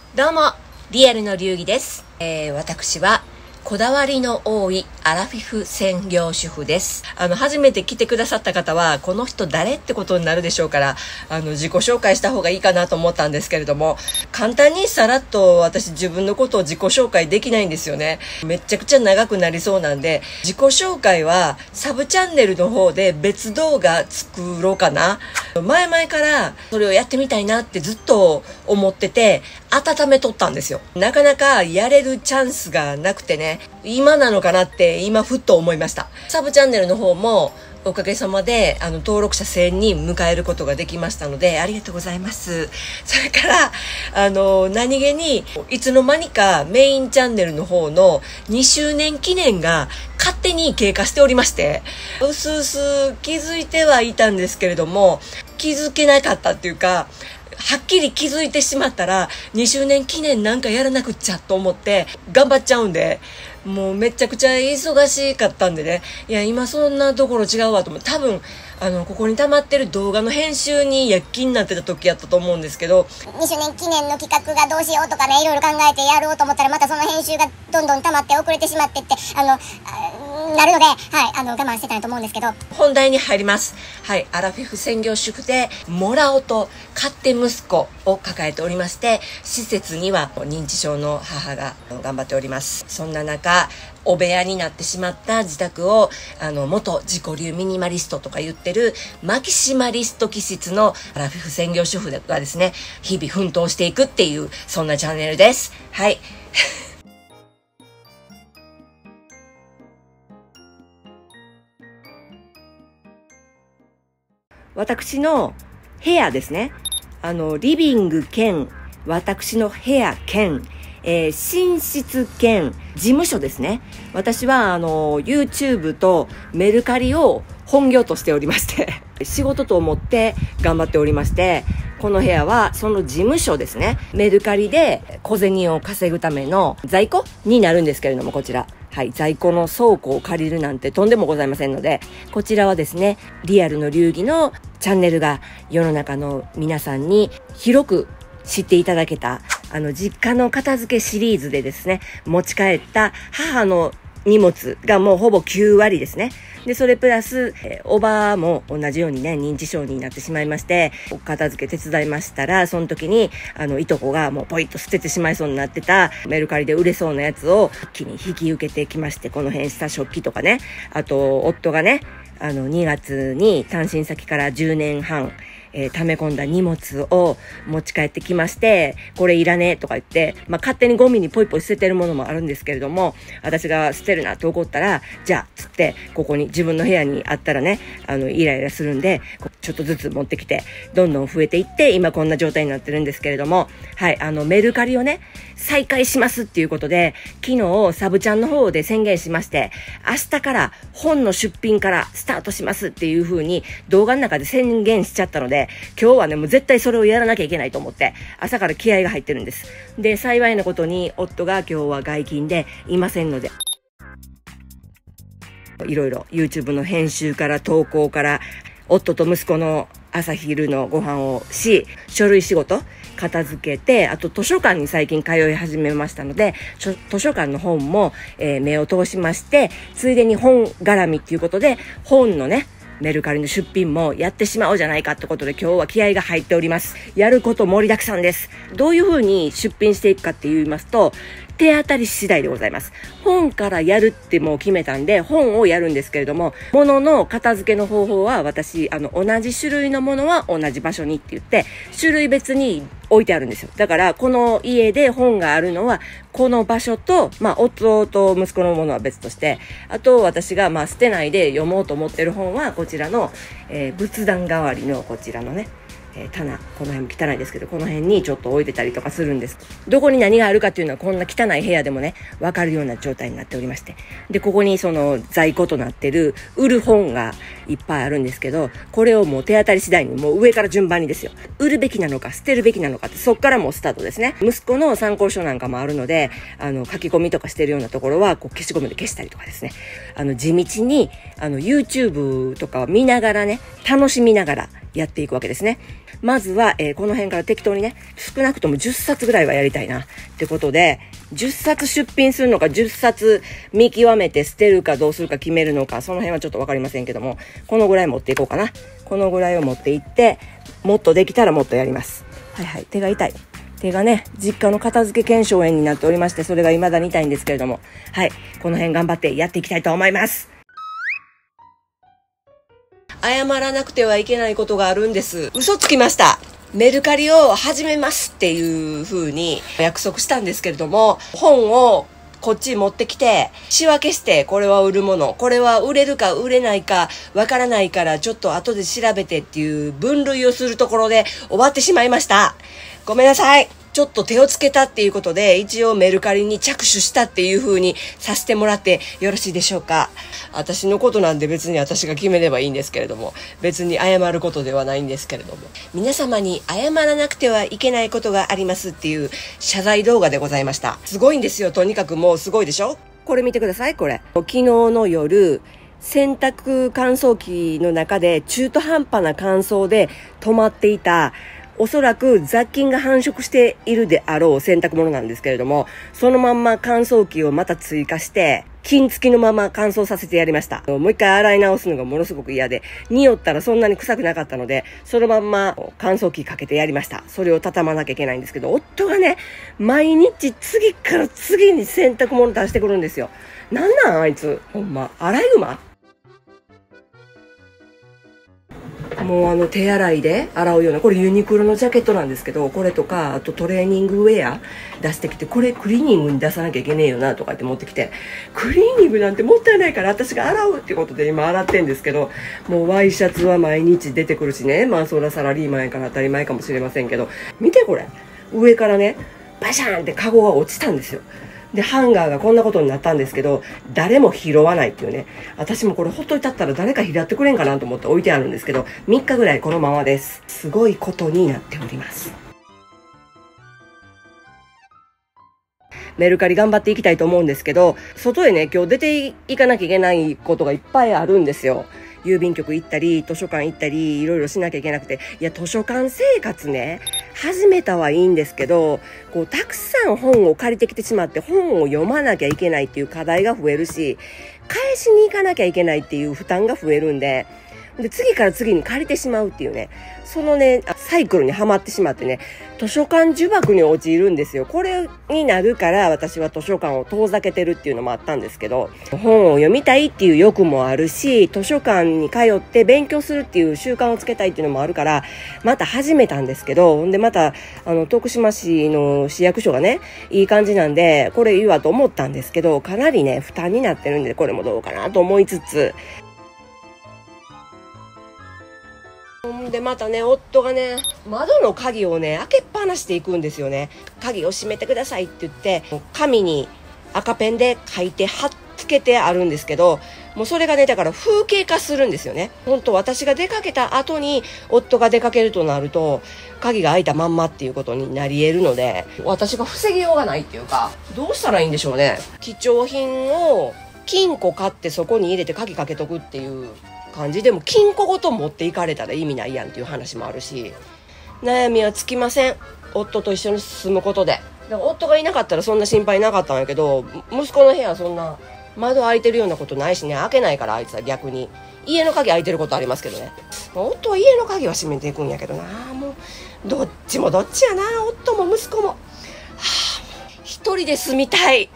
どうも、リアルの流儀です。私はこだわりの多いアラフィフ専業主婦です。初めて来てくださった方は、この人誰ってことになるでしょうから、自己紹介した方がいいかなと思ったんですけれども、簡単にさらっと私自分のことを自己紹介できないんですよね。めっちゃくちゃ長くなりそうなんで、自己紹介はサブチャンネルの方で別動画作ろうかな。前々からそれをやってみたいなってずっと思ってて、温めとったんですよ。なかなかやれるチャンスがなくてね、今なのかなって今ふっと思いました。サブチャンネルの方もおかげさまで登録者1000人迎えることができましたので、ありがとうございます。それから何気にいつの間にかメインチャンネルの方の2周年記念が勝手に経過しておりまして、うすうす気づいてはいたんですけれども、気づけなかったっていうか、はっきり気づいてしまったら2周年記念なんかやらなくっちゃと思って頑張っちゃうんで、もうめちゃくちゃ忙しかったんでね、いや今そんなところ違うわと思って、多分ここに溜まってる動画の編集に躍起になってた時やったと思うんですけど、 2周年記念の企画がどうしようとかね、いろいろ考えてやろうと思ったら、またその編集がどんどん溜まって遅れてしまってってなるので、我慢してたと思うんですけど、 本題に入ります。はい、アラフィフ専業主婦でモラオと勝手息子を抱えておりまして、施設には認知症の母が頑張っております。そんな中、お部屋になってしまった自宅を元自己流ミニマリストとか言ってるマキシマリスト気質のアラフィフ専業主婦がですね、日々奮闘していくっていう、そんなチャンネルです。はい私の部屋ですね。リビング兼、私の部屋兼、寝室兼、事務所ですね。私はYouTube とメルカリを本業としておりまして、仕事と思って頑張っておりまして、この部屋はその事務所ですね。メルカリで小銭を稼ぐための在庫になるんですけれども、こちら。はい、在庫の倉庫を借りるなんてとんでもございませんので、こちらはですね、リアルの流儀のチャンネルが世の中の皆さんに広く知っていただけた、実家の片付けシリーズでですね、持ち帰った母の荷物がもうほぼ9割ですね。で、それプラス、おばも同じようにね、認知症になってしまいまして、片付け手伝いましたら、その時に、いとこがもうポイッと捨ててしまいそうになってた、メルカリで売れそうなやつを一気に引き受けてきまして、この辺した食器とかね、あと、夫がね、2月に単身先から10年半、溜め込んだ荷物を持ち帰ってきまして、これいらねえとか言って、勝手にゴミにポイポイ捨ててるものもあるんですけれども、私が捨てるなって怒ったら、じゃあ、つって、ここに自分の部屋にあったらね、イライラするんで、ちょっとずつ持ってきて、どんどん増えていって、今こんな状態になってるんですけれども、はい、メルカリをね、再開しますっていうことで、昨日、サブちゃんの方で宣言しまして、明日から本の出品からスタートしますっていう風に動画の中で宣言しちゃったので、今日はね、もう絶対それをやらなきゃいけないと思って、朝から気合が入ってるんです。で、幸いなことに、夫が今日は外勤でいませんので、いろいろ YouTube の編集から投稿から、夫と息子の朝昼のご飯をし、書類仕事、片付けて、あと図書館に最近通い始めましたので、図書館の本も、目を通しまして、ついでに本絡みっていうことで、本のね、メルカリの出品もやってしまおうじゃないかってことで、今日は気合が入っております。やること盛りだくさんです。どういう風に出品していくかって言いますと、手当たり次第でございます。本からやるってもう決めたんで、本をやるんですけれども、物の片付けの方法は私、同じ種類のものは同じ場所にって言って、種類別に置いてあるんですよ。だから、この家で本があるのは、この場所と、夫と息子のものは別として、あと私が捨てないで読もうと思ってる本は、こちらの、仏壇代わりのこちらのね、棚、この辺も汚いですけど、この辺にちょっと置いてたりとかするんです。どこに何があるかっていうのは、こんな汚い部屋でもね、わかるような状態になっておりまして。で、ここにその在庫となってる売る本がいっぱいあるんですけど、これをもう手当たり次第にもう上から順番にですよ。売るべきなのか捨てるべきなのかって、そっからもうスタートですね。息子の参考書なんかもあるので、書き込みとかしてるようなところは、消しゴムで消したりとかですね。地道に、YouTube とかを見ながらね、楽しみながらやっていくわけですね。まずは、この辺から適当にね、少なくとも10冊ぐらいはやりたいなってことで、10冊出品するのか、10冊見極めて捨てるかどうするか決めるのか、その辺はちょっとわかりませんけども、このぐらい持っていこうかな。このぐらいを持っていって、もっとできたらもっとやります。はいはい、手が痛い。手がね、実家の片付け腱鞘炎になっておりまして、それが未だに痛いんですけれども、はい、この辺頑張ってやっていきたいと思います。謝らなくてはいけないことがあるんです。嘘つきました。メルカリを始めますっていう風に約束したんですけれども、本をこっちに持ってきて、仕分けして、これは売るもの、これは売れるか売れないかわからないからちょっと後で調べてっていう分類をするところで終わってしまいました。ごめんなさい。ちょっと手をつけたっていうことで、一応メルカリに着手したっていう風にさせてもらってよろしいでしょうか。私のことなんで別に私が決めればいいんですけれども、別に謝ることではないんですけれども、皆様に謝らなくてはいけないことがありますっていう謝罪動画でございました。すごいんですよ。とにかくもうすごいでしょ。これ見てください。これ昨日の夜、洗濯乾燥機の中で中途半端な乾燥で止まっていた、おそらく雑菌が繁殖しているであろう洗濯物なんですけれども、そのまんま乾燥機をまた追加して、菌付きのまま乾燥させてやりました。もう一回洗い直すのがものすごく嫌で、匂ったらそんなに臭くなかったので、そのまんま乾燥機かけてやりました。それを畳まなきゃいけないんですけど、夫がね、毎日次から次に洗濯物出してくるんですよ。なんなんあいつ。ほんま、アライグマ？もう手洗いで洗うような、これユニクロのジャケットなんですけど、これとか、あとトレーニングウェア出してきて、これクリーニングに出さなきゃいけねえよなとかって持ってきて、クリーニングなんてもったいないから私が洗うっていうことで今洗ってんですけど、もうワイシャツは毎日出てくるしね、まあそらサラリーマンやから当たり前かもしれませんけど、見てこれ、上からね、バシャーンってカゴが落ちたんですよ。で、ハンガーがこんなことになったんですけど、誰も拾わないっていうね。私もこれほっといたったら誰か拾ってくれんかなと思って置いてあるんですけど、3日ぐらいこのままです。すごいことになっております。メルカリ頑張っていきたいと思うんですけど、外へね、今日出ていかなきゃいけないことがいっぱいあるんですよ。郵便局行ったり、図書館行ったり、いろいろしなきゃいけなくて。いや、図書館生活ね、始めたはいいんですけど、こう、たくさん本を借りてきてしまって、本を読まなきゃいけないっていう課題が増えるし、返しに行かなきゃいけないっていう負担が増えるんで、次から次に借りてしまうっていうね、そのね、サイクルにはまってしまってね、図書館呪縛に陥るんですよ。これになるから私は図書館を遠ざけてるっていうのもあったんですけど、本を読みたいっていう欲もあるし、図書館に通って勉強するっていう習慣をつけたいっていうのもあるから、また始めたんですけど、でまた徳島市の市役所がね、いい感じなんで、これいいわと思ったんですけど、かなりね、負担になってるんで、これもどうかなと思いつつ、でまたね、夫がね、窓の鍵をね、開けっぱなしていくんですよね。鍵を閉めてくださいって言って、紙に赤ペンで書いて貼っつけてあるんですけど、もうそれがね、だから風景化するんですよね。本当私が出かけた後に夫が出かけるとなると、鍵が開いたまんまっていうことになり得るので、私が防ぎようがないっていうか、どうしたらいいんでしょうね。貴重品を金庫買ってそこに入れて鍵かけとくっていう感じでも、金庫ごと持っていかれたら意味ないやんっていう話もあるし、悩みはつきません。夫と一緒に住むことで。だから夫がいなかったらそんな心配なかったんやけど、息子の部屋はそんな窓開いてるようなことないしね、開けないから。あいつは逆に家の鍵開いてることありますけどね。夫は家の鍵は閉めていくんやけどな。もうどっちもどっちやな。夫も息子も、一人で住みたい。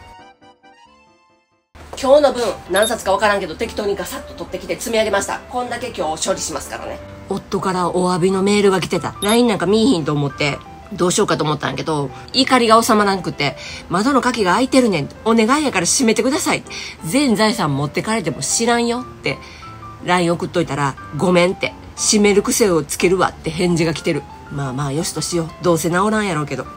今日の分何冊か分からんけど適当にガサッと取ってきて積み上げました。こんだけ今日処理しますからね。夫からお詫びのメールが来てた。 LINE なんか見えひんと思ってどうしようかと思ったんやけど、怒りが収まらんくて、窓の鍵が開いてるねん、お願いやから閉めてください、全財産持ってかれても知らんよって LINE 送っといたら、ごめんって、閉める癖をつけるわって返事が来てる。まあまあよしとしよう。どうせ治らんやろうけど。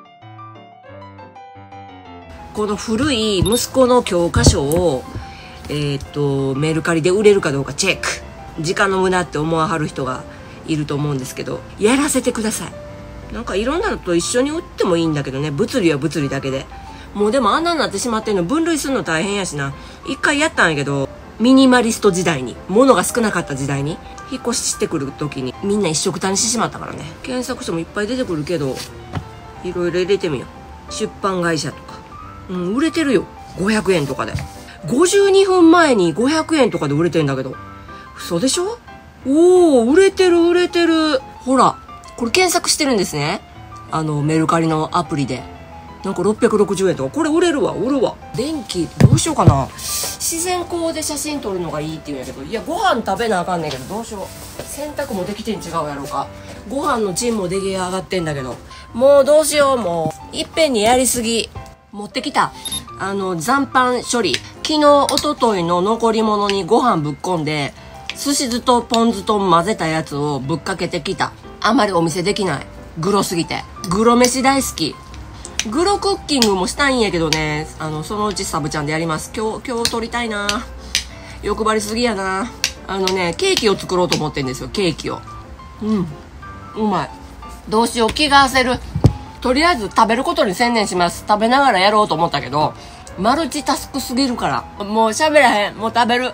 この古い息子の教科書をメルカリで売れるかどうかチェック。時間の無駄って思わはる人がいると思うんですけど、やらせてください。なんかいろんなのと一緒に売ってもいいんだけどね、物理は物理だけで。もうでもあんなになってしまってんの分類するの大変やしな。一回やったんやけど、 ミニマリスト時代に、物が少なかった時代に、引っ越ししてくる時にみんな一緒くたにしてしまったからね。検索してもいっぱい出てくるけど、いろいろ入れてみよう。出版会社とか。売れてるよ。500円とかで。52分前に500円とかで売れてんだけど。嘘でしょ？おー、売れてる売れてる。ほら、これ検索してるんですね。メルカリのアプリで。なんか660円とか。これ売れるわ、売るわ。電気、どうしようかな。自然光で写真撮るのがいいって言うんやけど、いや、ご飯食べなあかんねんけど、どうしよう。洗濯もできてん違うやろうか。ご飯のチンも出来上がってんだけど。もうどうしよう、もう。いっぺんにやりすぎ。持ってきた。残飯処理。昨日、おとといの残り物にご飯ぶっこんで、寿司酢とポン酢と混ぜたやつをぶっかけてきた。あまりお見せできない。グロすぎて。グロ飯大好き。グロクッキングもしたいんやけどね、そのうちサブちゃんでやります。今日撮りたいな。欲張りすぎやな。ケーキを作ろうと思ってんですよ、ケーキを。うまい。どうしよう、気が焦る。とりあえず食べることに専念します。食べながらやろうと思ったけど、マルチタスクすぎるから。もう喋らへん。もう食べる。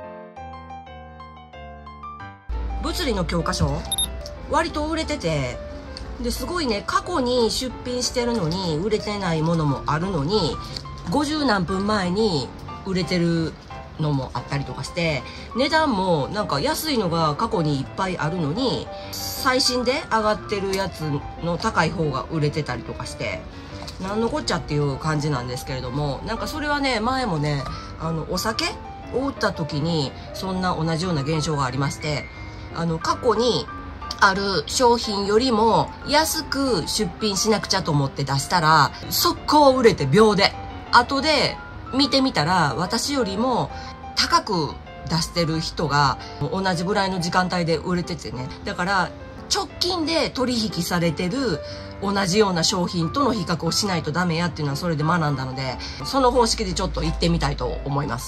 物理の教科書割と売れてて、ですごいね、過去に出品してるのに売れてないものもあるのに、50何分前に売れてるのもあったりとかして、値段もなんか安いのが過去にいっぱいあるのに、最新で上がってるやつの高い方が売れてたりとかして、なんのこっちゃっていう感じなんですけれども、なんかそれはね、前もね、お酒を売った時にそんな同じような現象がありまして、過去にある商品よりも安く出品しなくちゃと思って出したら速攻売れて秒で、後で見てみたら私よりも高く出してる人が同じぐらいの時間帯で売れててね。だから直近で取引されてる同じような商品との比較をしないとダメやっていうのはそれで学んだので、その方式でちょっと行ってみたいと思います。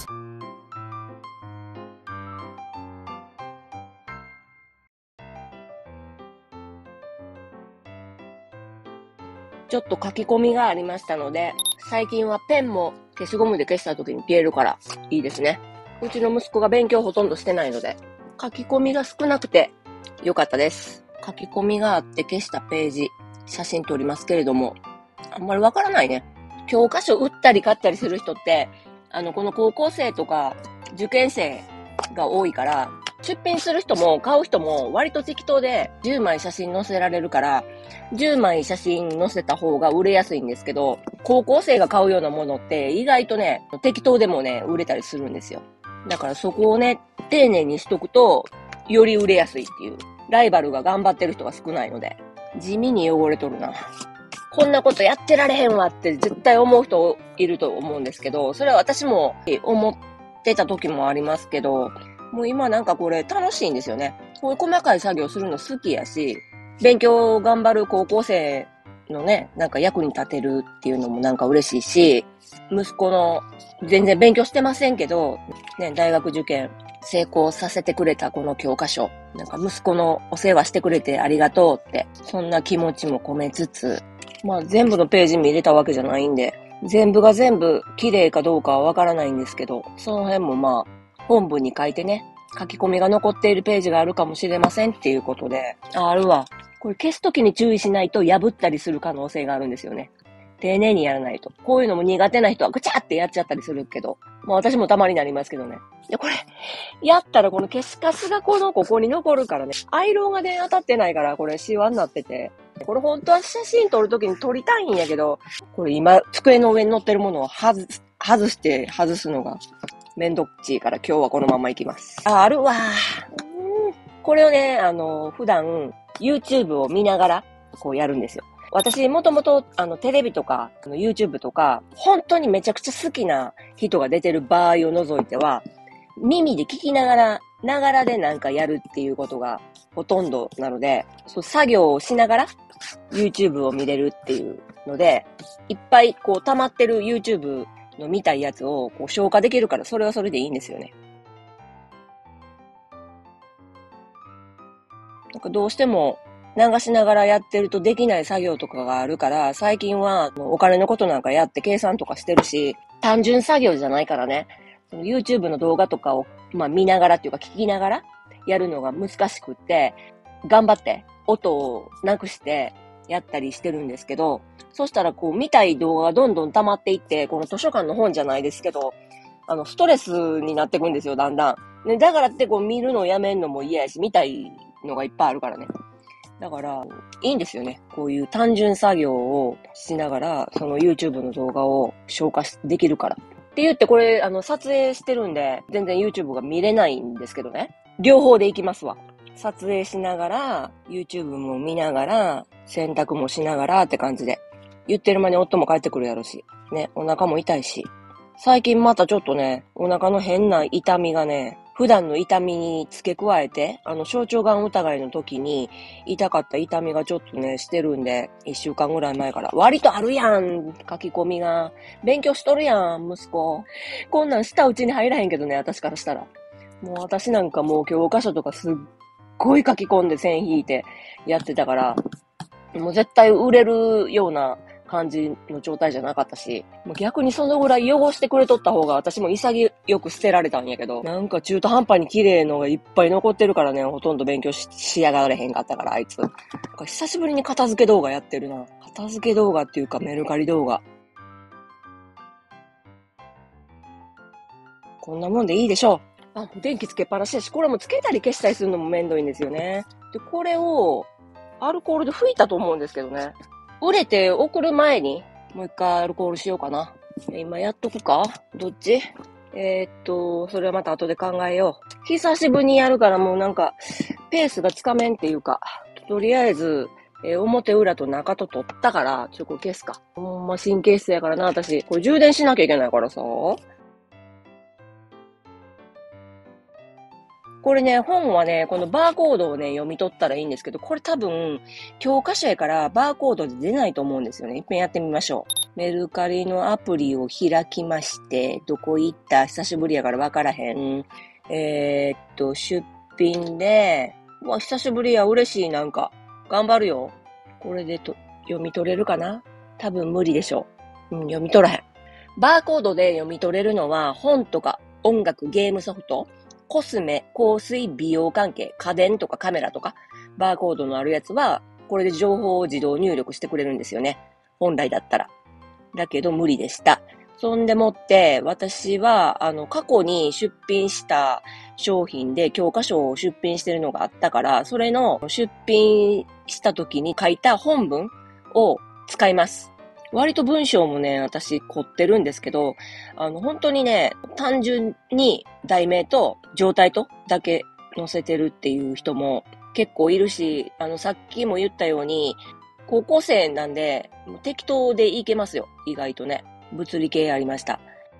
ちょっと書き込みがありましたので、最近はペンも消しゴムで消した時に消えるからいいですね。うちの息子が勉強ほとんどしてないので、書き込みが少なくてよかったです。書き込みがあって消したページ、写真撮りますけれども、あんまりわからないね。教科書売ったり買ったりする人って、この高校生とか受験生が多いから、出品する人も買う人も割と適当で10枚写真載せられるから、10枚写真載せた方が売れやすいんですけど、高校生が買うようなものって意外とね、適当でもね、売れたりするんですよ。だからそこをね、丁寧にしとくと、より売れやすいっていう。ライバルが頑張ってる人が少ないので。地味に汚れとるな。こんなことやってられへんわって絶対思う人いると思うんですけど、それは私も思ってた時もありますけど、もう今なんかこれ楽しいんですよね。こういう細かい作業するの好きやし、勉強頑張る高校生のね、なんか役に立てるっていうのもなんか嬉しいし、息子の全然勉強してませんけど、ね、大学受験成功させてくれたこの教科書、なんか息子のお世話してくれてありがとうって、そんな気持ちも込めつつ、まあ全部のページ見れたわけじゃないんで、全部が全部綺麗かどうかはわからないんですけど、その辺もまあ、本文に書いてね、書き込みが残っているページがあるかもしれませんっていうことで、あるわ。これ消すときに注意しないと破ったりする可能性があるんですよね。丁寧にやらないと。こういうのも苦手な人はぐちゃってやっちゃったりするけど、まあ私もたまになりますけどね。で、これ、やったらこの消しカスがここに残るからね。アイロンがね、当たってないからこれシワになってて。これ本当は写真撮るときに撮りたいんやけど、これ今、机の上に乗ってるものを外すのがめんどっちいから今日はこのまま行きます。あるわ。これをね、普段 YouTube を見ながらこうやるんですよ。私もともとテレビとかYouTube とか本当にめちゃくちゃ好きな人が出てる場合を除いては耳で聞きながら、ながらでなんかやるっていうことがほとんどなので、そう作業をしながら YouTube を見れるっていうので、いっぱいこう溜まってる YouTube の見たいやつをこう消化できるから、それはそれでいいんですよね。なんかどうしても流しながらやってるとできない作業とかがあるから、最近はお金のことなんかやって計算とかしてるし、単純作業じゃないからね、 YouTube の動画とかを、見ながらっていうか聞きながらやるのが難しくって、頑張って音をなくしてやったりしてるんですけど、そしたら見たい動画がどんどん溜まっていって、この図書館の本じゃないですけど、ストレスになってくんですよ、だんだん。ね、だからって見るのをやめんのも嫌やし、見たいのがいっぱいあるからね。だから、いいんですよね。こういう単純作業をしながら、その YouTube の動画を消化できるから。って言ってこれ、撮影してるんで、全然 YouTube が見れないんですけどね。両方でいきますわ。撮影しながら、YouTube も見ながら、洗濯もしながらって感じで。言ってる間に夫も帰ってくるやろし。ね、お腹も痛いし。最近またちょっとね、お腹の変な痛みがね、普段の痛みに付け加えて、小腸がん疑いの時に痛かった痛みがちょっとね、してるんで、1週間ぐらい前から。割とあるやん、書き込みが。勉強しとるやん、息子。こんなんしたうちに入らへんけどね、私からしたら。もう私なんかもう教科書とかすっごい書き込んで線引いてやってたから、もう絶対売れるような感じの状態じゃなかったし、もう逆にそのぐらい汚してくれとった方が私も潔く捨てられたんやけど、なんか中途半端に綺麗のがいっぱい残ってるからね、ほとんど勉強しやがれへんかったから、あいつ。久しぶりに片付け動画やってるな。片付け動画っていうかメルカリ動画。こんなもんでいいでしょう。もう電気つけっぱなしだし、これもつけたり消したりするのもめんどいんですよね。で、これをアルコールで拭いたと思うんですけどね。売れて送る前に、もう一回アルコールしようかな。今やっとくか？どっち？それはまた後で考えよう。久しぶりにやるからもうなんか、ペースがつかめんっていうか、とりあえず、表裏と中と取ったから、これ消すか。ほんま神経質やからな、私。これ充電しなきゃいけないからさ。これね、本はね、このバーコードをね、読み取ったらいいんですけど、これ多分、教科書やからバーコードで出ないと思うんですよね。一遍やってみましょう。メルカリのアプリを開きまして、どこ行った？久しぶりやからわからへん。出品で、久しぶりや、嬉しい、なんか。頑張るよ。これで読み取れるかな？多分無理でしょう。読み取らへん。バーコードで読み取れるのは、本とか音楽、ゲームソフト、コスメ、香水、美容関係、家電とかカメラとか、バーコードのあるやつは、これで情報を自動入力してくれるんですよね。本来だったら。だけど無理でした。そんでもって、私は、過去に出品した商品で教科書を出品してるのがあったから、それの出品した時に書いた本文を使います。割と文章もね、私凝ってるんですけど、本当にね、単純に題名と状態とだけ載せてるっていう人も結構いるし、さっきも言ったように、高校生なんで、適当でいけますよ。意外とね。物理系ありました。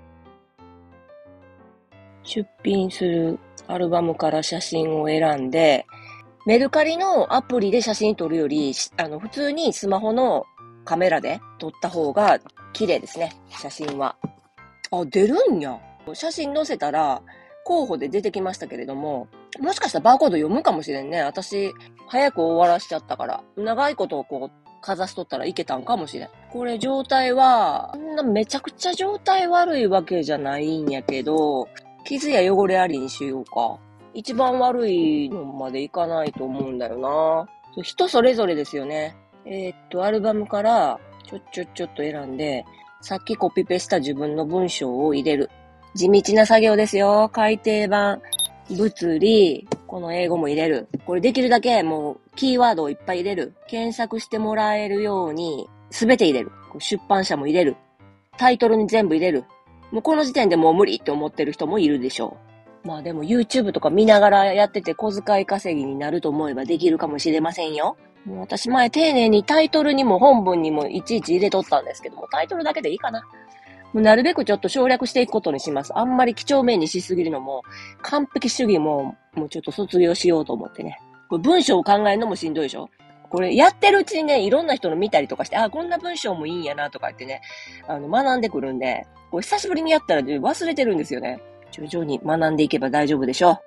出品するアルバムから写真を選んで、メルカリのアプリで写真撮るより、普通にスマホのカメラで撮った方が綺麗ですね、写真は。出るんや。写真載せたら候補で出てきましたけれども、もしかしたらバーコード読むかもしれんね。私、早く終わらしちゃったから。長いことをかざしとったらいけたんかもしれん。これ状態は、そんなめちゃくちゃ状態悪いわけじゃないんやけど、傷や汚れありにしようか。一番悪いのまでいかないと思うんだよな。人それぞれですよね。アルバムからちょっと選んで、さっきコピペした自分の文章を入れる。地道な作業ですよ。改訂版、物理、この英語も入れる。これできるだけもうキーワードをいっぱい入れる。検索してもらえるようにすべて入れる。出版社も入れる。タイトルに全部入れる。もうこの時点でもう無理って思ってる人もいるでしょう。まあでも YouTube とか見ながらやってて小遣い稼ぎになると思えばできるかもしれませんよ。もう私前丁寧にタイトルにも本文にもいちいち入れとったんですけども、タイトルだけでいいかな。もうなるべくちょっと省略していくことにします。あんまり几帳面にしすぎるのも、完璧主義もうちょっと卒業しようと思ってね。これ文章を考えるのもしんどいでしょ？これやってるうちにね、いろんな人の見たりとかして、こんな文章もいいんやなとか言ってね、学んでくるんで、これ久しぶりにやったら忘れてるんですよね。徐々に学んでいけば大丈夫でしょう。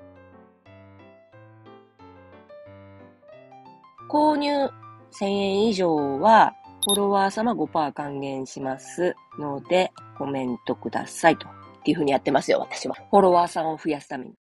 購入1000円以上は、フォロワー様 5% 還元しますので、コメントくださいと。 っていう風にやってますよ、私は。フォロワーさんを増やすために。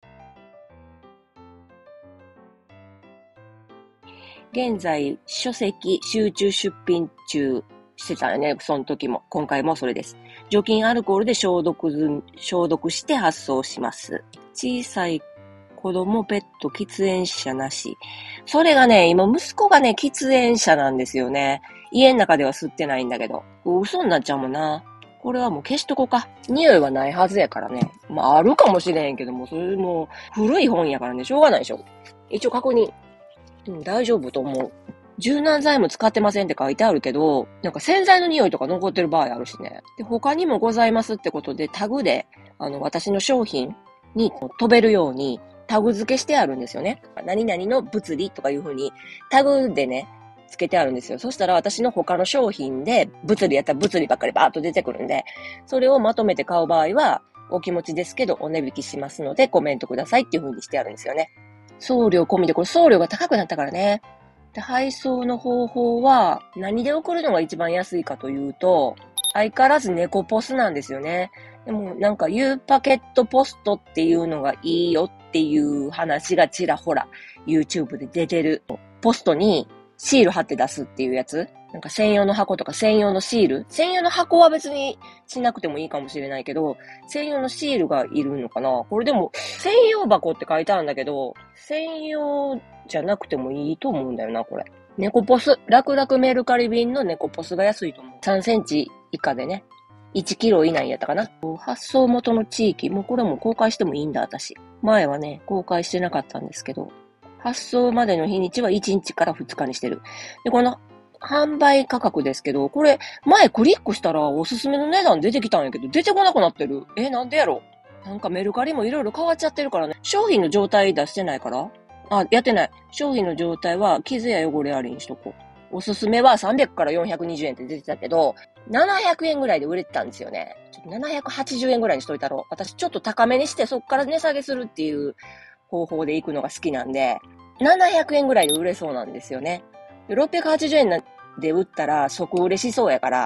現在、書籍集中出品中してたよね、その時も。今回もそれです。除菌アルコールで消毒して発送します。小さい子供、ペット、喫煙者なし。それがね、今息子がね、喫煙者なんですよね。家の中では吸ってないんだけど。嘘になっちゃうもんな。これはもう消しとこうか。匂いはないはずやからね。まあ、あるかもしれへんけども、それも古い本やからね、しょうがないでしょ。一応確認。大丈夫と思う。柔軟剤も使ってませんって書いてあるけど、なんか洗剤の匂いとか残ってる場合あるしね。で、他にもございますってことで、タグで、私の商品に飛べるようにタグ付けしてあるんですよね。何々の物理とかいう風にタグでね、つけてあるんですよ。そしたら私の他の商品で物理やったら物理ばっかりバーッと出てくるんで、それをまとめて買う場合は、お気持ちですけどお値引きしますのでコメントくださいっていう風にしてあるんですよね。送料込みで、これ送料が高くなったからね。で、配送の方法は何で送るのが一番安いかというと、相変わらず猫ポスなんですよね。でもなんか U パケットポストっていうのがいいよっていう話がちらほら YouTube で出てる。ポストにシール貼って出すっていうやつ。なんか専用の箱とか専用のシール。専用の箱は別にしなくてもいいかもしれないけど、専用のシールがいるのかな。これでも専用箱って書いてあるんだけど、専用じゃなくてもいいと思うんだよな、これ。猫ポス。楽々メルカリ便の猫ポスが安いと思う。3センチ以下でね。1キロ以内やったかな。発送元の地域。もうこれも公開してもいいんだ、私。前はね、公開してなかったんですけど。発送までの日にちは1日から2日にしてる。で、この販売価格ですけど、これ、前クリックしたらおすすめの値段出てきたんやけど、出てこなくなってる。なんでやろ？なんかメルカリもいろいろ変わっちゃってるからね。商品の状態出してないから？やってない。商品の状態は傷や汚れありにしとこう。おすすめは300から420円って出てたけど、700円ぐらいで売れてたんですよね。ちょっと780円ぐらいにしといたろう。私ちょっと高めにしてそっから値下げするっていう方法で行くのが好きなんで、700円ぐらいで売れそうなんですよね。680円で売ったら即売れしそうやから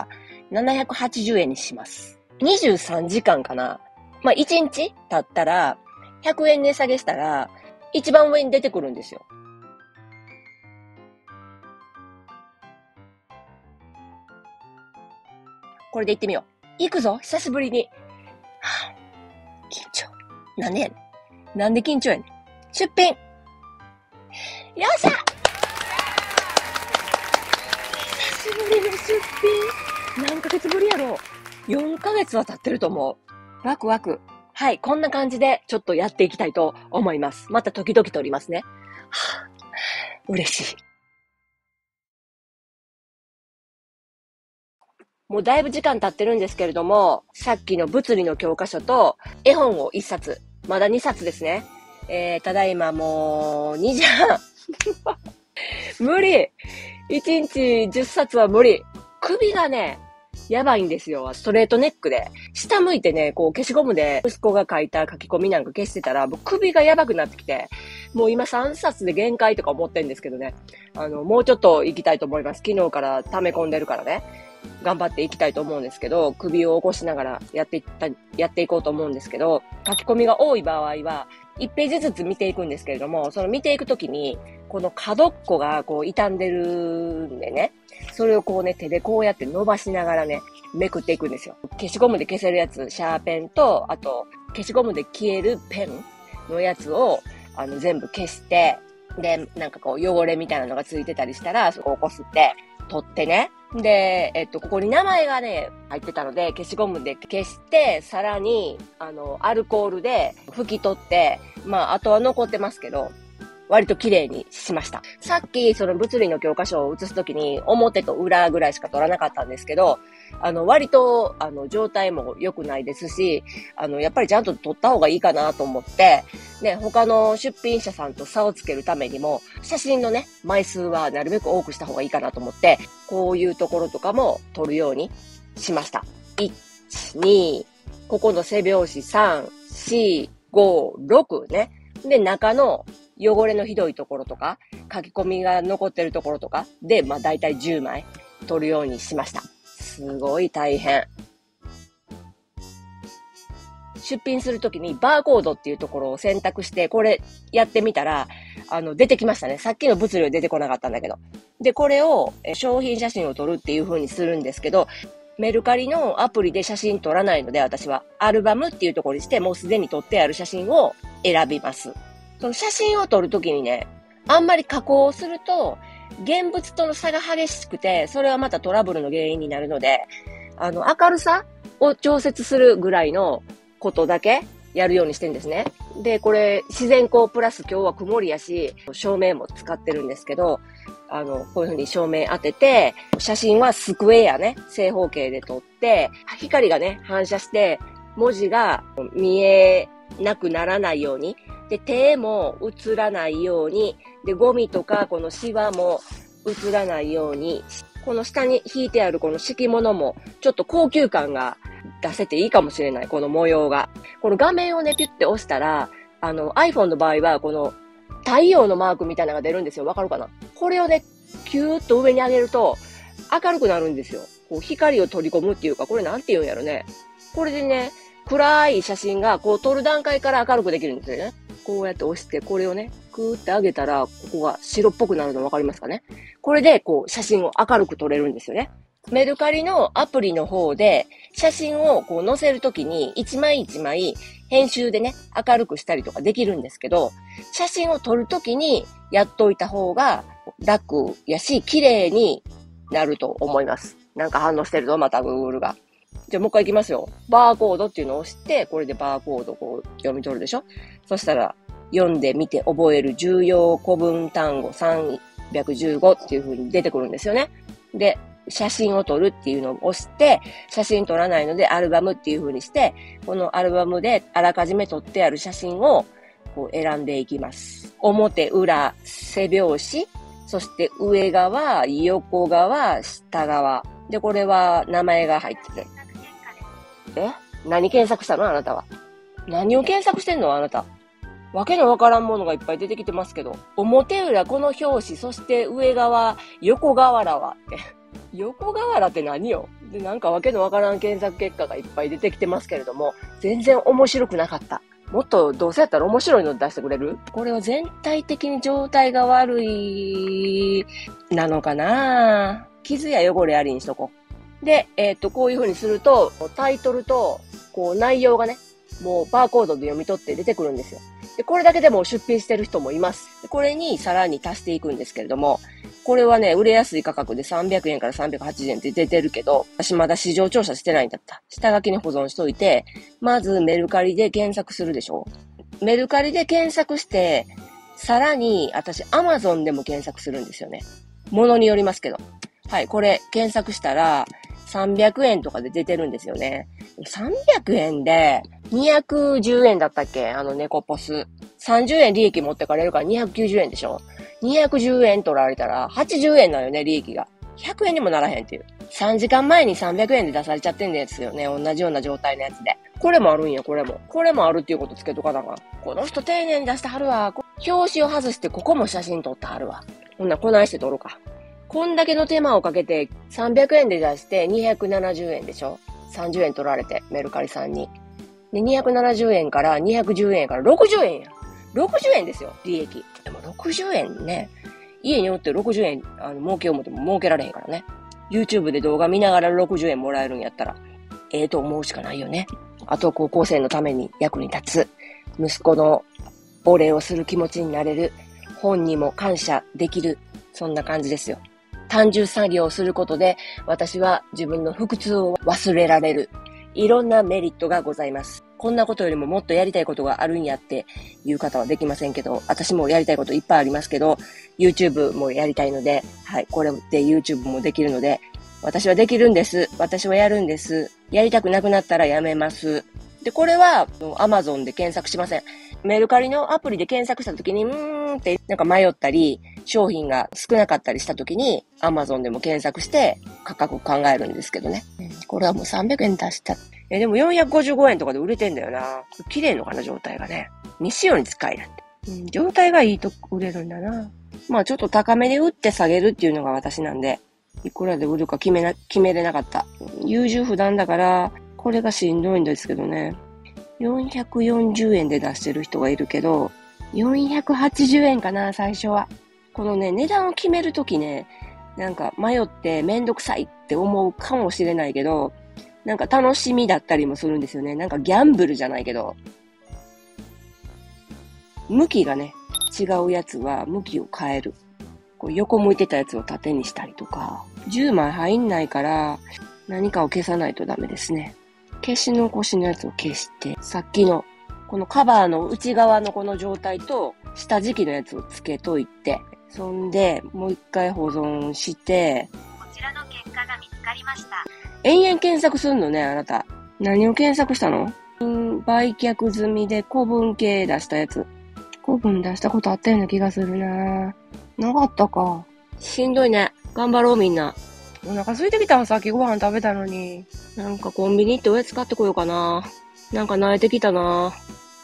、780円にします。23時間かな。まあ、1日経ったら、100円値下げしたら、一番上に出てくるんですよ。これで行ってみよう。行くぞ、久しぶりに。はぁ、緊張。なんでやねん。なんで緊張やねん。出品。よっしゃ！久しぶりの出品。何ヶ月ぶりやろう。4ヶ月は経ってると思う。ワクワク。はい、こんな感じでちょっとやっていきたいと思います。また時々撮りますね。はぁ、嬉しい。もうだいぶ時間経ってるんですけれども、さっきの物理の教科書と絵本を1冊、まだ2冊ですね。ただいまもう2時半。無理 !1 日10冊は無理。首がね、やばいんですよ。ストレートネックで。下向いてね、こう消しゴムで息子が書いた書き込みなんか消してたら、もう首がやばくなってきて、もう今3冊で限界とか思ってるんですけどね。もうちょっと行きたいと思います。昨日から溜め込んでるからね。頑張っていきたいと思うんですけど、首を起こしながらやっていこうと思うんですけど、書き込みが多い場合は、1ページずつ見ていくんですけれども、その見ていくときに、この角っこがこう傷んでるんでね、それをこうね、手でこうやって伸ばしながらね、めくっていくんですよ。消しゴムで消せるやつ、シャーペンと、あと、消しゴムで消えるペンのやつを、全部消して、で、なんかこう汚れみたいなのがついてたりしたら、そこをこすって、取ってね。で、ここに名前がね、入ってたので、消しゴムで消して、さらに、アルコールで拭き取って、まあ、あとは残ってますけど、割と綺麗にしました。さっき、その物理の教科書を写すときに、表と裏ぐらいしか取らなかったんですけど、割と、状態も良くないですし、やっぱりちゃんと取った方がいいかなと思って、ね、他の出品者さんと差をつけるためにも、写真のね、枚数はなるべく多くした方がいいかなと思って、こういうところとかも撮るようにしました。1、2、ここの背拍子3、4、5、6ね。で、中の汚れのひどいところとか、書き込みが残ってるところとかで、まあ大体10枚撮るようにしました。すごい大変。 出品するときにバーコードっていうところを選択して、これやってみたら、出てきましたね。さっきの物流出てこなかったんだけど。で、これを商品写真を撮るっていう風にするんですけど、メルカリのアプリで写真撮らないので、私はアルバムっていうところにして、もうすでに撮ってある写真を選びます。その写真を撮るときにね、あんまり加工すると、現物との差が激しくて、それはまたトラブルの原因になるので、明るさを調節するぐらいのことだけやるようにしてるんですね。で、これ、自然光プラス今日は曇りやし、照明も使ってるんですけど、こういう風に照明当てて、写真はスクエアね、正方形で撮って、光がね、反射して、文字が見えなくならないように、で、手も映らないように、で、ゴミとか、このシワも映らないように、この下に引いてあるこの敷物も、ちょっと高級感が出せていいかもしれない、この模様が。この画面をね、ピュッて押したら、iPhone の場合は、この太陽のマークみたいなのが出るんですよ。わかるかな？これをね、キューッと上に上げると、明るくなるんですよ。こう光を取り込むっていうか、これなんて言うんやろね。これでね、暗い写真が、こう撮る段階から明るくできるんですよね。こうやって押して、これをね、クーって上げたら、ここが白っぽくなるのわかりますかね？これで、こう、写真を明るく撮れるんですよね。メルカリのアプリの方で、写真をこう載せるときに、一枚一枚、編集でね、明るくしたりとかできるんですけど、写真を撮るときにやっといた方が楽やし、綺麗になると思います。なんか反応してるぞ、また Google が。じゃあもう一回いきますよ。バーコードっていうのを押して、これでバーコードをこう読み取るでしょ？そしたら、読んでみて覚える重要古文単語315っていう風に出てくるんですよね。で、写真を撮るっていうのを押して、写真撮らないのでアルバムっていう風にして、このアルバムであらかじめ撮ってある写真をこう選んでいきます。表、裏、背表紙、そして上側、横側、下側。で、これは名前が入ってて。何検索したの？あなたは。何を検索してんの？あなた。わけのわからんものがいっぱい出てきてますけど。表裏、この表紙、そして上側、横瓦はって。横瓦って何よ？で、なんかわけのわからん検索結果がいっぱい出てきてますけれども、全然面白くなかった。もっとどうせやったら面白いの出してくれる？これは全体的に状態が悪い、なのかな？傷や汚れありにしとこう。で、こういう風にすると、タイトルと、こう内容がね、もうバーコードで読み取って出てくるんですよ。で、これだけでも出品してる人もいます。でこれにさらに足していくんですけれども、これはね、売れやすい価格で300円から380円って出てるけど、私まだ市場調査してないんだった。下書きに保存しといて、まずメルカリで検索するでしょ？メルカリで検索して、さらに私 Amazon でも検索するんですよね。ものによりますけど。はい、これ検索したら300円とかで出てるんですよね。300円で210円だったっけ？猫ポス。30円利益持ってかれるから290円でしょ？ 210 円取られたら80円なのよね、利益が。100円にもならへんっていう。3時間前に300円で出されちゃってんですよね。同じような状態のやつで。これもあるんや、これも。これもあるっていうことつけとかなが。この人丁寧に出してはるわ。表紙を外してここも写真撮ってはるわ。こんなこないして撮ろうか。こんだけの手間をかけて300円で出して270円でしょ？ 30 円取られて、メルカリさんに。で、270円から210円から60円や。60円ですよ、利益。でも60円ね。家におって60円、儲けよう思っても儲けられへんからね。YouTube で動画見ながら60円もらえるんやったら、と思うしかないよね。あと、高校生のために役に立つ。息子のお礼をする気持ちになれる。本にも感謝できる。そんな感じですよ。単純作業をすることで、私は自分の腹痛を忘れられる。いろんなメリットがございます。こんなことよりももっとやりたいことがあるんやっていう方はできませんけど、私もやりたいこといっぱいありますけど、YouTube もやりたいので、はい、これで YouTube もできるので、私はできるんです。私はやるんです。やりたくなくなったらやめます。で、これは Amazon で検索しません。メルカリのアプリで検索したときに、ってなんか迷ったり、商品が少なかったりしたときに、Amazon でも検索して価格考えるんですけどね。これはもう300円出した。でも455円とかで売れてんだよな。綺麗のかな、状態がね。未使用に使いだって。状態がいいと売れるんだな。まあちょっと高めで売って下げるっていうのが私なんで、いくらで売るか決めれなかった。優柔不断だから、これがしんどいんですけどね。 440円で出してる人がいるけど、480円かな、最初は。このね、値段を決めるときね、なんか迷ってめんどくさいって思うかもしれないけど、なんか楽しみだったりもするんですよね。なんかギャンブルじゃないけど。向きがね、違うやつは向きを変える。こう横向いてたやつを縦にしたりとか。10枚入んないから何かを消さないとダメですね。消し残しのやつを消して、さっきのこのカバーの内側のこの状態と下敷きのやつをつけといて、そんでもう一回保存して、 こちらの結果が見つかりました。 延々検索するのね、あなた。何を検索したの？売却済みで古文系出したやつ。古文出したことあったような気がするな。なかったか。しんどいね。頑張ろうみんな。お腹空いてきたわ、さっきご飯食べたのに。なんかコンビニ行っておやつ買ってこようかな。なんか慣れてきたな。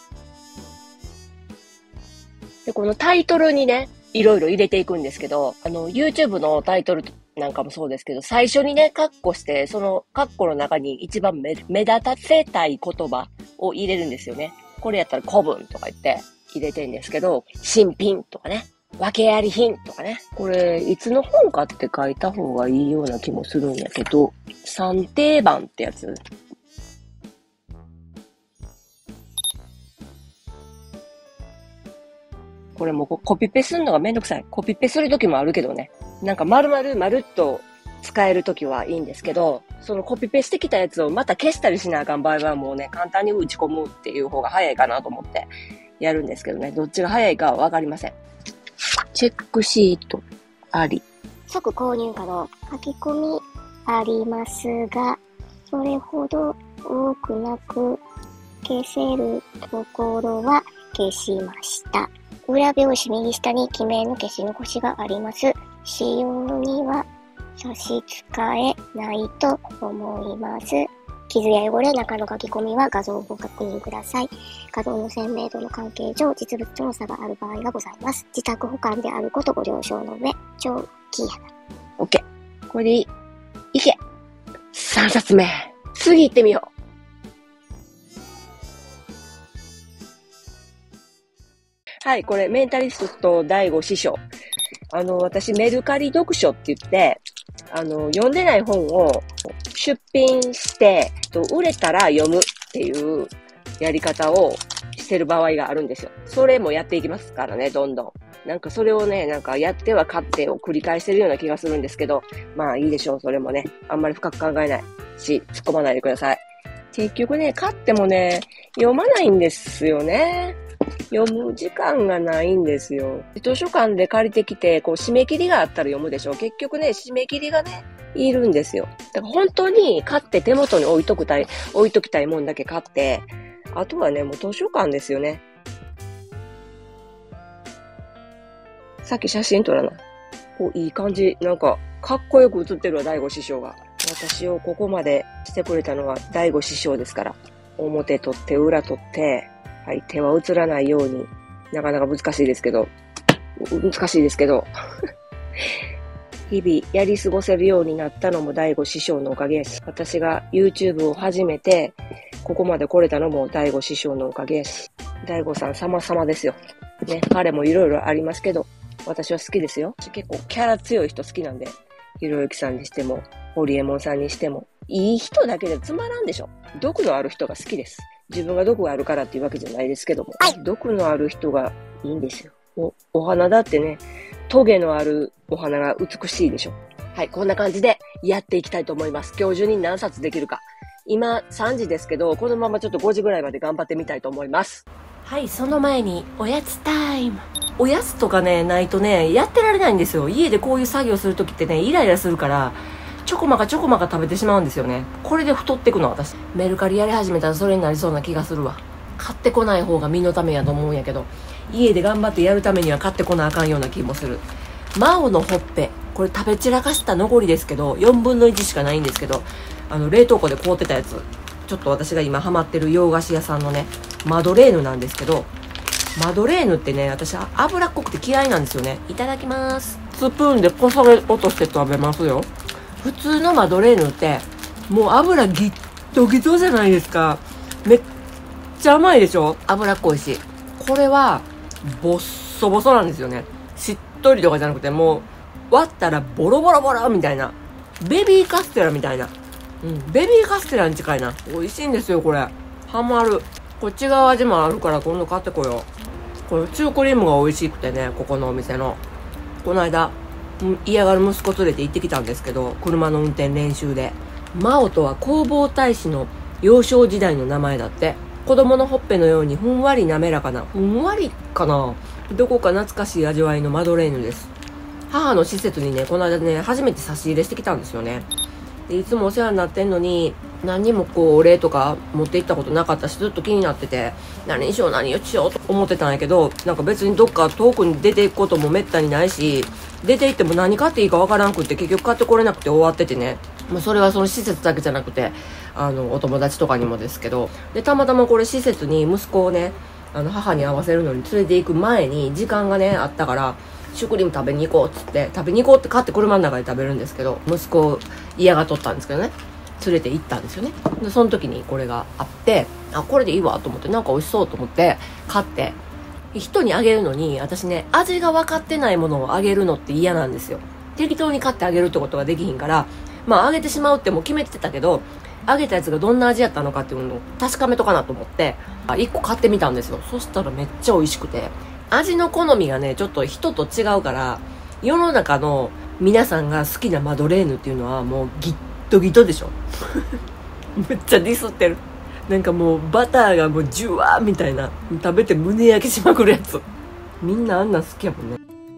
で、このタイトルにね、いろいろ入れていくんですけど、YouTube のタイトルなんかもそうですけど、最初にね、カッコして、そのカッコの中に一番目立たせたい言葉を入れるんですよね。これやったら古文とか言って入れてんですけど、新品とかね、訳あり品とかね。これ、いつの本かって書いた方がいいような気もするんやけど、三定版ってやつ。これもうコピペするのがめんどくさい。コピペするときもあるけどね。なんかまるっと使えるときはいいんですけど、そのコピペしてきたやつをまた消したりしなあかん場合はもうね、簡単に打ち込むっていう方が早いかなと思ってやるんですけどね。どっちが早いかはわかりません。チェックシートあり。 即購入可能。書き込みありますが、それほど多くなく消せるところは消しました。裏表紙右下に記名の消し残しがあります。使用には差し支えないと思います。傷や汚れ、中の書き込みは画像をご確認ください。画像の鮮明度の関係上、実物との差がある場合がございます。自宅保管であることご了承の上、長期やな。 OK。これでいい。いけ。3冊目。次行ってみよう。はい、これ、メンタリスト第5師匠。私、メルカリ読書って言って、読んでない本を出品して、売れたら読むっていうやり方をしてる場合があるんですよ。それもやっていきますからね、どんどん。なんかそれをね、なんかやっては買ってを繰り返してるような気がするんですけど、まあいいでしょう、それもね。あんまり深く考えないし、突っ込まないでください。結局ね、買ってもね、読まないんですよね。読む時間がないんですよ。図書館で借りてきて、こう締め切りがあったら読むでしょ。結局ね、締め切りがね、いるんですよ。だから本当に買って手元に置いときたいもんだけ買って、あとはね、もう図書館ですよね。さっき写真撮らない。こういい感じ。なんか、かっこよく写ってるわ、大悟師匠が。私をここまでしてくれたのは大悟師匠ですから。表取って裏取って、はい、手は映らないように。なかなか難しいですけど。日々やり過ごせるようになったのも大悟師匠のおかげです。私が YouTube を始めて、ここまで来れたのも大悟師匠のおかげです。大悟さん様々ですよ。ね、彼もいろいろありますけど、私は好きですよ。結構キャラ強い人好きなんで、ひろゆきさんにしても、ホリエモンさんにしても、いい人だけでつまらんでしょ。毒のある人が好きです。自分が毒があるからっていうわけじゃないですけども、毒のある人がいいんですよ。お花だってね、トゲのあるお花が美しいでしょ。はい、こんな感じでやっていきたいと思います。今日中に何冊できるか。今3時ですけど、このままちょっと5時ぐらいまで頑張ってみたいと思います。はい、その前におやつタイム。おやつとかね、ないとね、やってられないんですよ。家でこういう作業するときってね、イライラするから、ちょこまか食べてしまうんですよね。これで太ってくの私。メルカリやり始めたらそれになりそうな気がするわ。買ってこない方が身のためやと思うんやけど、家で頑張ってやるためには買ってこなあかんような気もする。マオのほっぺ。これ食べ散らかした残りですけど、4分の1しかないんですけど、冷凍庫で凍ってたやつ。ちょっと私が今ハマってる洋菓子屋さんのね、マドレーヌなんですけど、マドレーヌってね、私脂っこくて嫌いなんですよね。いただきます。スプーンでこそげ落として食べますよ。普通のマドレーヌってもう油ギットギトじゃないですか。めっちゃ甘いでしょ。脂っこいし。これは、ボッソボソなんですよね。しっとりとかじゃなくて、もう、割ったらボロボロボロみたいな。ベビーカステラみたいな。ベビーカステラに近いな。美味しいんですよ、これ。ハマる。こっち側味もあるから今度買ってこよう。これ、チュークリームが美味しくてね、ここのお店の。この間、嫌がる息子連れて行ってきたんですけど、車の運転練習で。マオとは弘法大師の幼少時代の名前だって。子供のほっぺのようにふんわり滑らかな、ふんわりかな、どこか懐かしい味わいのマドレーヌです。母の施設にね、この間ね、初めて差し入れしてきたんですよね。でいつもお世話になってんのに、何にもこうお礼とか持って行ったことなかったし、ずっと気になってて、何にしよう何しようと思ってたんやけど、なんか別にどっか遠くに出ていくこともめったにないし、出て行っても何買っていいかわからんくって、結局買ってこれなくて終わっててね。それはその施設だけじゃなくて、お友達とかにもですけど、でたまたまこれ施設に息子をね、母に会わせるのに連れて行く前に時間がねあったから、シュークリーム食べに行こうっつって、食べに行こうって買って車の中で食べるんですけど、息子嫌がっとったんですけどね、連れて行ったんですよね。でその時にこれがあって、これでいいわと思って、なんか美味しそうと思って買って、人にあげるのに私ね、味が分かってないものをあげるのって嫌なんですよ。適当に買ってあげるってことができひんから、あげてしまうってもう決めてたけど、あげたやつがどんな味やったのかっていうのを確かめとかなと思って1個買ってみたんですよ。そしたらめっちゃ美味しくて、味の好みがねちょっと人と違うから、世の中の皆さんが好きなマドレーヌっていうのはもうギットギトでしょめっちゃディスってる。なんかもうバターがもうジュワーみたいな、食べて胸焼けしまくるやつ。みんなあんなん好きやもんね。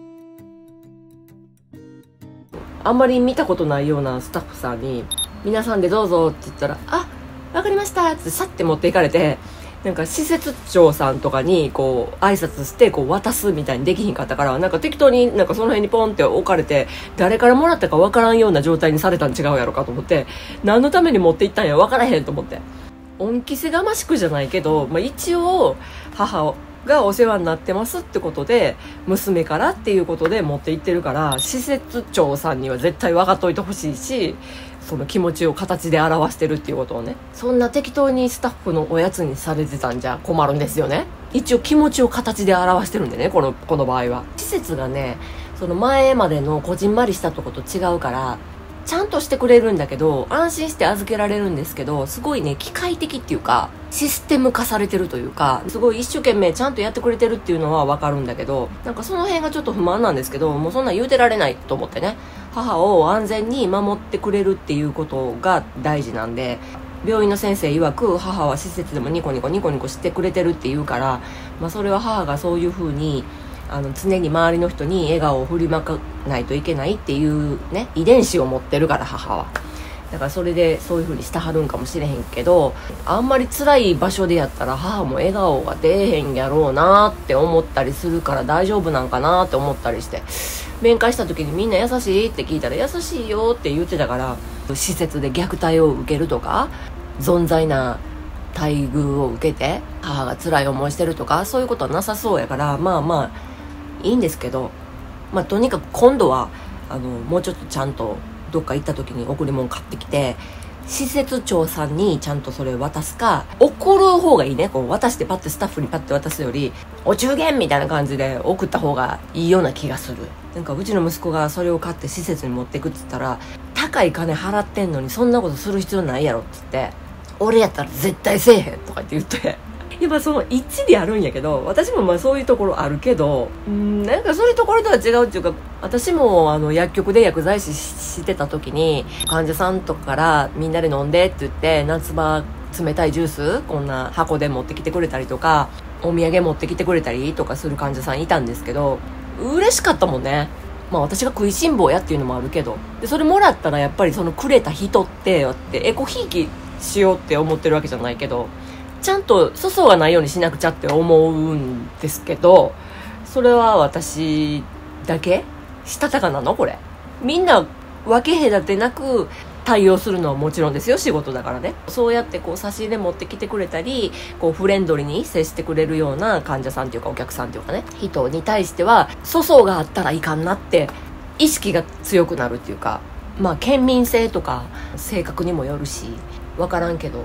あんまり見たことないようなスタッフさんに、皆さんでどうぞって言ったら、わかりましたってさって持っていかれて、なんか施設長さんとかにこう挨拶してこう渡すみたいにできひんかったから、なんか適当になんかその辺にポンって置かれて、誰からもらったかわからんような状態にされたん違うやろかと思って、何のために持って行ったんやわからへんと思って、恩着せがましくじゃないけど、一応母がお世話になってますってことで、娘からっていうことで持って行ってるから、施設長さんには絶対分かっといてほしいし、その気持ちを形で表してるっていうことをね、そんな適当にスタッフのおやつにされてたんじゃ困るんですよね。一応気持ちを形で表してるんでね、この場合は。施設がね、その前までのこじんまりしたとこと違うから、ちゃんとしてくれるんだけど、安心して預けられるんですけど、すごいね、機械的っていうか、システム化されてるというか、すごい一生懸命ちゃんとやってくれてるっていうのはわかるんだけど、なんかその辺がちょっと不満なんですけど、もうそんなん言うてられないと思ってね、母を安全に守ってくれるっていうことが大事なんで、病院の先生曰く母は施設でもニコニコニコニコしてくれてるって言うから、それは母がそういう風に常に周りの人に笑顔を振りまかないといけないっていうね、遺伝子を持ってるから、母は。だからそれでそういう風にしてはるんかもしれへんけど、あんまり辛い場所でやったら母も笑顔が出えへんやろうなって思ったりするから、大丈夫なんかなって思ったりして、面会した時にみんな優しいって聞いたら、優しいよって言ってたから、施設で虐待を受けるとか、存在な待遇を受けて母が辛い思いしてるとか、そういうことはなさそうやから、いいんですけど、とにかく今度はもうちょっとちゃんとどっか行った時に贈り物買ってきて、施設長さんにちゃんとそれを渡すか、送る方がいいね。こう渡してパッてスタッフにパッて渡すより、お中元みたいな感じで送った方がいいような気がする。なんかうちの息子がそれを買って施設に持ってくって言ったら、高い金払ってんのにそんなことする必要ないやろって言って、俺やったら絶対せえへんとかって言って、今その一理あるんやけど、私もそういうところあるけど、なんかそういうところとは違うっていうか、私も薬局で薬剤師してた時に、患者さんとかからみんなで飲んでって言って、夏場冷たいジュースこんな箱で持ってきてくれたりとか、お土産持ってきてくれたりとかする患者さんいたんですけど、嬉しかったもんね。私が食いしん坊やっていうのもあるけど、でそれもらったらやっぱりそのくれた人ってエコひいきしようって思ってるわけじゃないけど、ちゃんと粗相がないようにしなくちゃって思うんですけど、それは私だけしたたかなのこれ。みんな分け隔てなく対応するのはもちろんですよ、仕事だからね。そうやってこう差し入れ持ってきてくれたり、こうフレンドリーに接してくれるような患者さんっていうかお客さんっていうかね、人に対しては粗相があったらいかんなって意識が強くなるっていうか、県民性とか性格にもよるし分からんけど、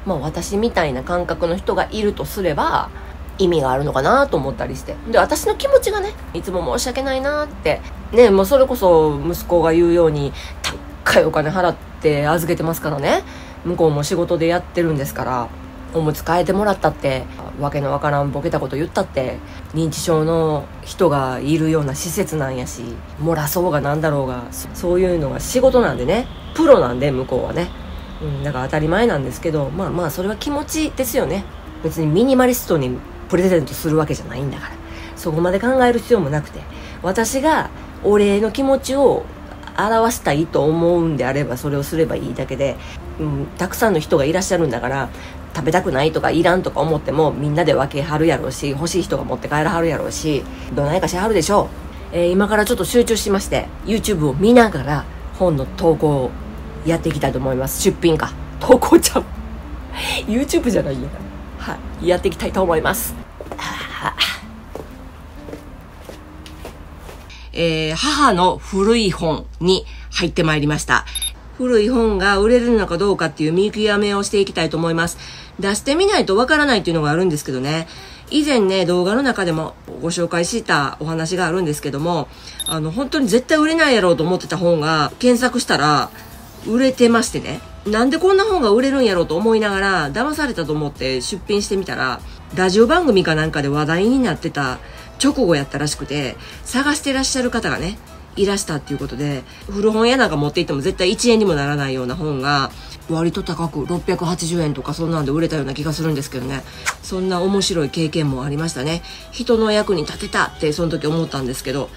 まあ私みたいな感覚の人がいるとすれば意味があるのかなと思ったりして、で私の気持ちがねいつも申し訳ないなってね、もうそれこそ息子が言うように高いお金払って預けてますからね。向こうも仕事でやってるんですから、おむつ替えてもらったってわけのわからんボケたこと言ったって認知症の人がいるような施設なんやし、漏らそうがなんだろうがそういうのが仕事なんでね、プロなんで向こうはね、だから当たり前なんですけど、まあまあそれは気持ちですよね。別にミニマリストにプレゼントするわけじゃないんだから、そこまで考える必要もなくて、私がお礼の気持ちを表したいと思うんであればそれをすればいいだけで、たくさんの人がいらっしゃるんだから、食べたくないとかいらんとか思ってもみんなで分けはるやろうし、欲しい人が持って帰らはるやろうし、どないかしはるでしょう。今からちょっと集中しまして YouTube を見ながら本の投稿をやっていきたいと思います。出品か投稿ちゃうYouTube じゃないよ、はい、やっていきたいと思います。母の古い本に入ってまいりました。古い本が売れるのかどうかっていう見極めをしていきたいと思います。出してみないとわからないっていうのがあるんですけどね。以前ね、動画の中でもご紹介したお話があるんですけども、本当に絶対売れないやろうと思ってた本が検索したら売れてましてね。なんでこんな本が売れるんやろうと思いながら騙されたと思って出品してみたら、ラジオ番組かなんかで話題になってた直後やったらしくて、探してらっしゃる方がねいらしたっていうことで、古本屋なんか持って行っても絶対1円にもならないような本が割と高く680円とかそんなんで売れたような気がするんですけどね。そんな面白い経験もありましたね。人の役に立てたってその時思ったんですけど、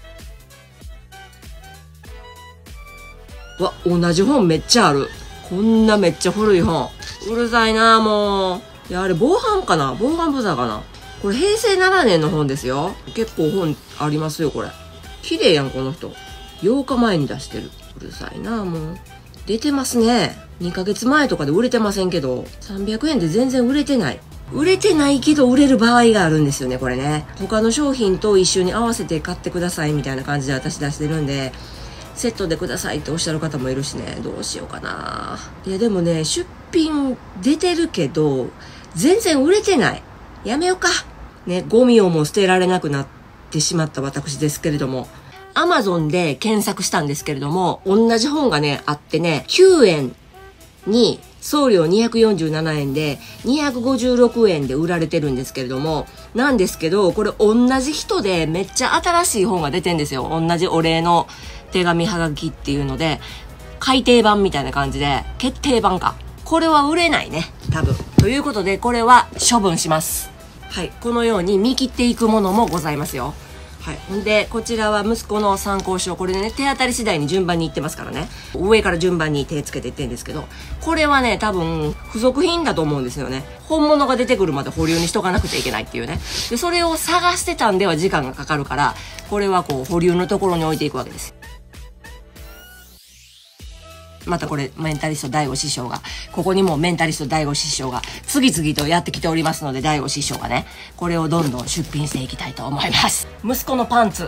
同じ本めっちゃある。こんなめっちゃ古い本、うるさいなもう。いやあれ防犯かな、防犯ブザーかな。これ平成7年の本ですよ。結構本ありますよ。これ綺麗やんこの人。8日前に出してる。うるさいなもう。出てますね。2ヶ月前とかで売れてませんけど、300円で全然売れてない。売れてないけど売れる場合があるんですよね、これね。他の商品と一緒に合わせて買ってくださいみたいな感じで私出してるんで、セットでくださいっておっしゃる方もいるしね、どうしようかな。いやでもね、出品出てるけど全然売れてない。やめようかね。ゴミをも捨てられなくなってしまった私ですけれども、Amazon で検索したんですけれども、同じ本がねあってね、9円に送料247円で256円で売られてるんですけれども、なんですけどこれ同じ人でめっちゃ新しい本が出てんですよ。同じお礼の手紙はがきっていうので、改訂版みたいな感じで決定版か。これは売れないね多分。ということでこれは処分します。はい、このように見切っていくものもございますよ。はい、ほんでこちらは息子の参考書。これでね手当たり次第に順番にいってますからね、上から順番に手つけていってんですけど、これはね多分付属品だと思うんですよね。本物が出てくるまで保留にしとかなくちゃいけないっていうね。でそれを探してたんでは時間がかかるから、これはこう保留のところに置いていくわけです。またこれメンタリスト大悟師匠が、ここにもメンタリスト大悟師匠が次々とやってきておりますので、大悟師匠がねこれをどんどん出品していきたいと思います。息子のパンツ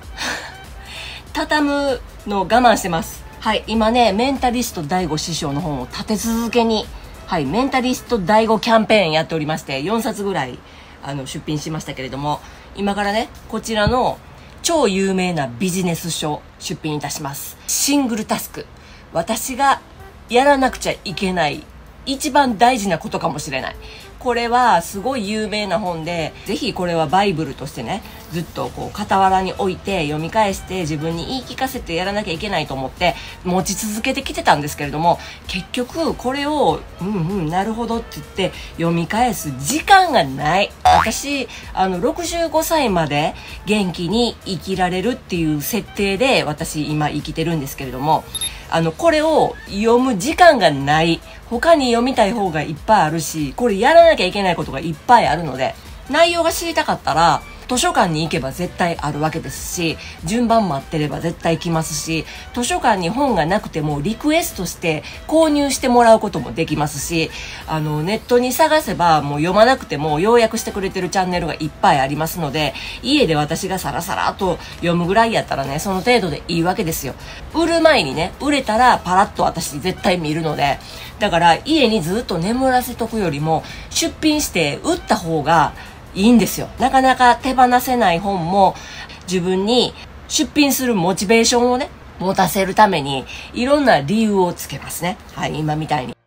畳むのを我慢してます。はい、今ねメンタリスト大悟師匠の本を立て続けに、はい、メンタリスト大悟キャンペーンやっておりまして、4冊ぐらい出品しましたけれども、今からねこちらの超有名なビジネス書出品いたします。シングルタスク、私がやらなくちゃいけない一番大事なことかもしれない。これはすごい有名な本で、ぜひこれはバイブルとしてねずっとこう傍らに置いて読み返して自分に言い聞かせてやらなきゃいけないと思って持ち続けてきてたんですけれども、結局これをなるほどって言って読み返す時間がない。私65歳まで元気に生きられるっていう設定で私今生きてるんですけれども、これを読む時間がない。他に読みたい方がいっぱいあるし、これやらなきゃいけないことがいっぱいあるので、内容が知りたかったら図書館に行けば絶対あるわけですし、順番待ってれば絶対来ますし、図書館に本がなくてもリクエストして購入してもらうこともできますし、ネットに探せばもう読まなくても要約してくれてるチャンネルがいっぱいありますので、家で私がサラサラと読むぐらいやったらね、その程度でいいわけですよ。売る前にね、売れたらパラッと私絶対見るので、だから家にずっと眠らせとくよりも出品して売った方がいいんですよ。なかなか手放せない本も自分に出品するモチベーションをね、持たせるためにいろんな理由をつけますね。はい、今みたいに。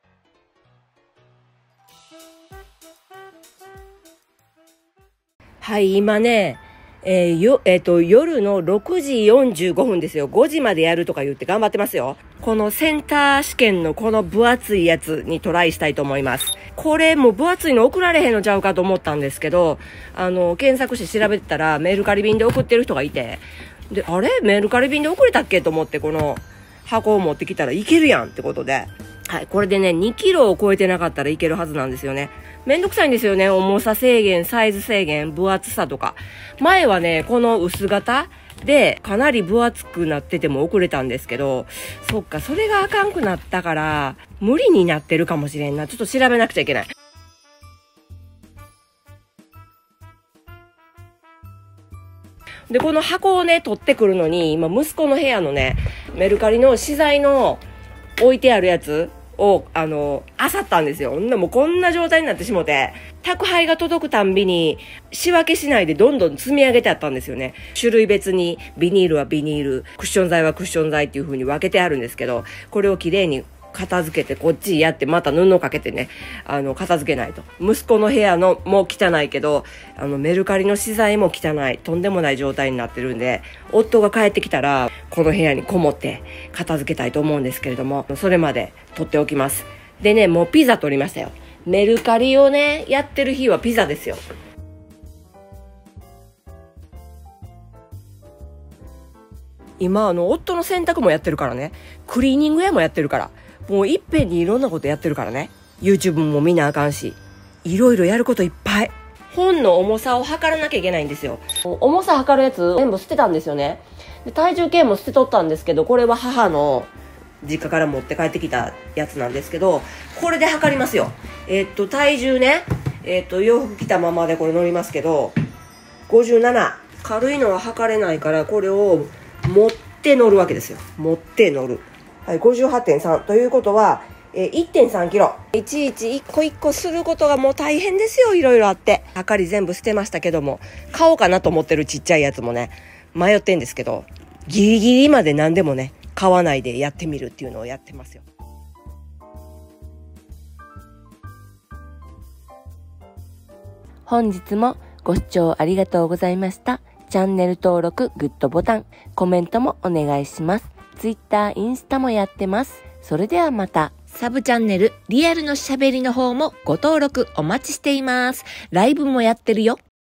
はい、今ね、夜の6時45分ですよ。5時までやるとか言って頑張ってますよ。このセンター試験のこの分厚いやつにトライしたいと思います。これもう分厚いの送られへんのちゃうかと思ったんですけど、検索して調べてたらメルカリ便で送ってる人がいて、で、あれメルカリ便で送れたっけと思ってこの箱を持ってきたらいけるやんってことで。はい、これでね、2キロを超えてなかったらいけるはずなんですよね。めんどくさいんですよね。重さ制限、サイズ制限、分厚さとか。前はね、この薄型でかなり分厚くなってても送れたんですけど、そっか、それがあかんくなったから、無理になってるかもしれんな。ちょっと調べなくちゃいけない。で、この箱をね、取ってくるのに、今、息子の部屋のね、メルカリの資材の置いてあるやつを、漁ったんですよ。もうこんな状態になってしもて、宅配が届くたんびに仕分けしないでどんどん積み上げてあったんですよね。種類別にビニールはビニール、クッション材はクッション材っていう風に分けてあるんですけど、これをきれいに片付けてこっちやってまた布をかけてね、片付けないと。息子の部屋のも汚いけど、メルカリの資材も汚い、とんでもない状態になってるんで、夫が帰ってきたらこの部屋にこもって片付けたいと思うんですけれども、それまで取っておきます。でね、もうピザ取りましたよ。メルカリをね、やってる日はピザですよ。今夫の洗濯もやってるからね、クリーニング屋もやってるから、もういっぺんにいろんなことやってるからね。YouTube も見なあかんし、いろいろやることいっぱい。本の重さを測らなきゃいけないんですよ。重さ測るやつ全部捨てたんですよね。で、体重計も捨てとったんですけど、これは母の実家から持って帰ってきたやつなんですけど、これで測りますよ。体重ね、洋服着たままでこれ乗りますけど、57。軽いのは測れないから、これを持って乗るわけですよ。持って乗る。はい、58.3 ということは、1.3 キロ。いちいち一個一個することがもう大変ですよ。いろいろあって。はかり全部捨てましたけども、買おうかなと思ってるちっちゃいやつもね、迷ってんですけど、ギリギリまで何でもね、買わないでやってみるっていうのをやってますよ。本日もご視聴ありがとうございました。チャンネル登録、グッドボタン、コメントもお願いします。Twitter、インスタもやってます。それではまた。サブチャンネル、リアルのしゃべりの方もご登録お待ちしています。ライブもやってるよ。